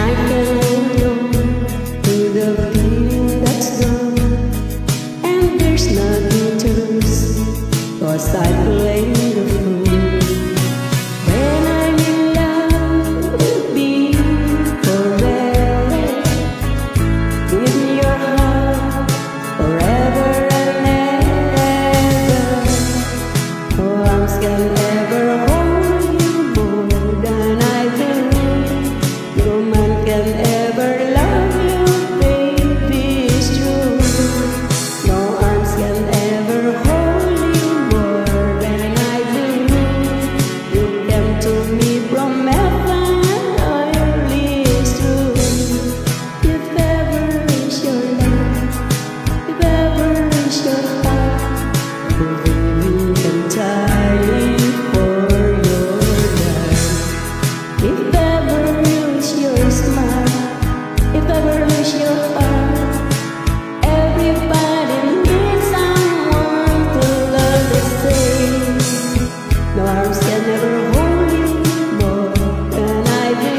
I can hold on to the feeling that's gone, and there's nothing to lose, 'cause I play the fool. When I'm in love, we'll be forever. Give me your heart forever and ever. No arms can ever hold you more than I do. No man can ever love you, baby, it's true. No arms can ever hold you more than I do. You came to me from heaven, only it's true. If ever is your love, if ever is your heart, baby, can die for your love. If ever is your smile, if ever is your heart, everybody needs someone to love the same. No arms can ever hold you more than I do.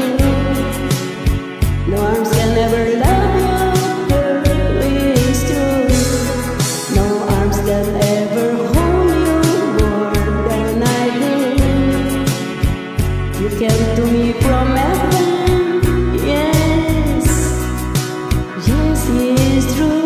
No arms can ever love you, girl, it's true. No arms can ever hold you more than I do. You came to me from heaven, yes, yes, it's true.